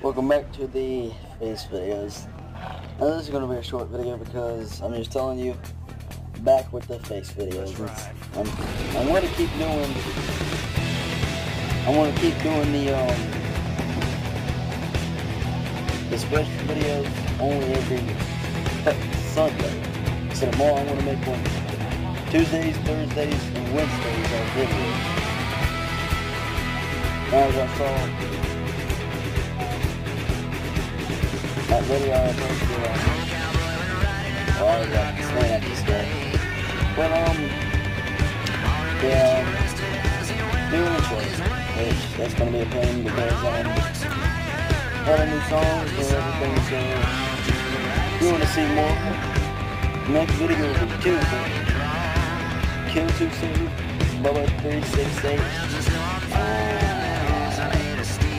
Welcome back to the face videos. Now this is going to be a short video because I'm just telling you, back with the face videos. I'm going to keep doing. I want to keep doing the special videos only every Sunday. So tomorrow I want to make one Tuesdays, Thursdays, and Wednesdays on videos. Now as I saw that video I posted, well, I was like staying at this day. But yeah, doing shows, which that's gonna be a pain because having new songs and everything. So if you want to see more, next video will be Tuesday. Kill 2 Bubba 368.